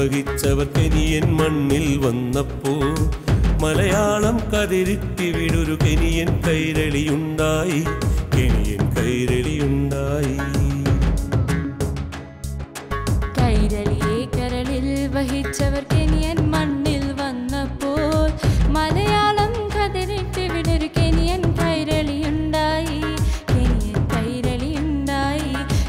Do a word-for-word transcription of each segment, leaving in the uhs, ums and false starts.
വഹിച്ചവർ Kenyan മണ്ണിൽ വന്നപ്പോൾ മലയാളം കതിരിട്ടിവിടൊരു കെനിയൻ കൈരളിയുണ്ടായി, കെനിയൻ കൈരളിയുണ്ടായി. കൈരളിയെ കരളിൽ വഹിച്ചവർ കെനിയൻ മണ്ണിൽ വന്നപ്പോൾ മലയാളം കതിരിട്ടിവിടൊരു കെനിയൻ കൈരളിയുണ്ടായി, കെനിയൻ കൈരളിയുണ്ടായി.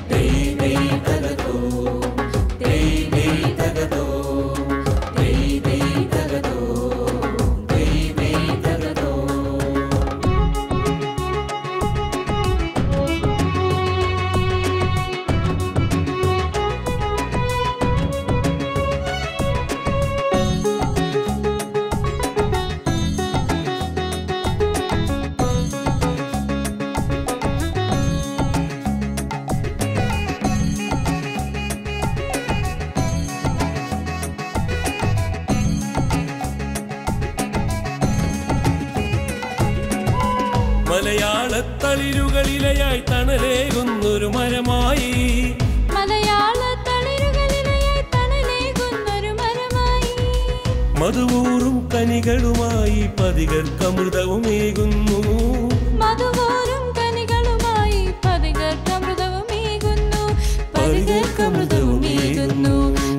മലയാളത്തളിരുകളിലയായി തണലേകുന്നൊരു മരമായി, മലയാളത്തളിരുകളിലയായി തണലേകുന്നൊരു മരമായി. മധുവൂറും കനികളുമായി പതികർക്കമൃതവുമേകുന്നു, മധുവൂറും കനികളുമായി പതികർക്കമൃതവുമേകുന്നു, പതികർക്കമൃതവുമേകുന്നു.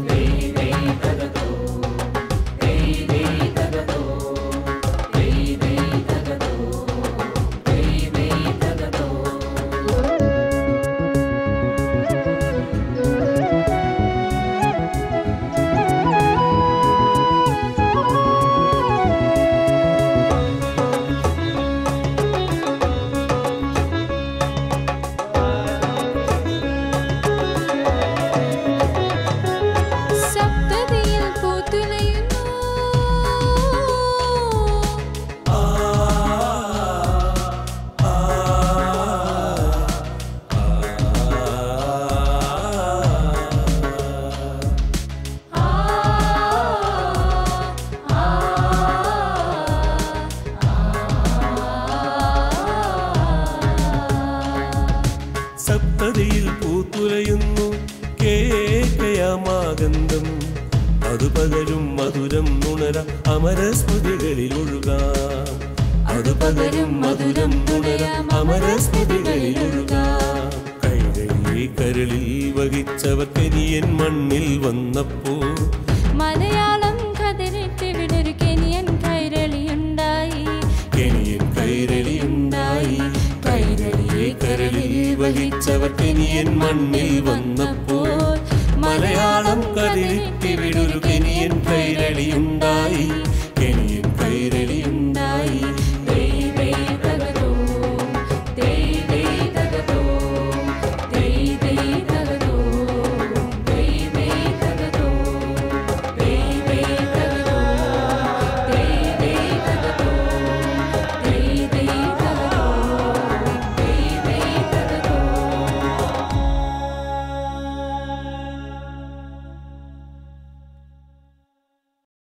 സപ്തതിയിൽ പൂത്തുലയുന്നു കേകയമാഗന്ധം, അത് പകരും മധുരം നുണര അമരസ്മൃതികളിൽ ഒഴുകാം, അത് പകരും മധുരം നുണര അമരസ്മൃതികളിൽ ഒഴുകാം. കൈരളിയെ കരളിൽ വഹിച്ചവർ കെനിയൻ മണ്ണിൽ വന്നപ്പോൾ മലയാളം കതിരിട്ടിവിടൊരു കെനിയൻ കൈരളിയുണ്ടായി, കെനിയൻ കൈരളിയുണ്ടായി. കൈരളിയെ കരളിൽ വഹിച്ചവർ കെനിയൻ മണ്ണിൽ വന്നപ്പോൾ മലയാളം കതിരിട്ടി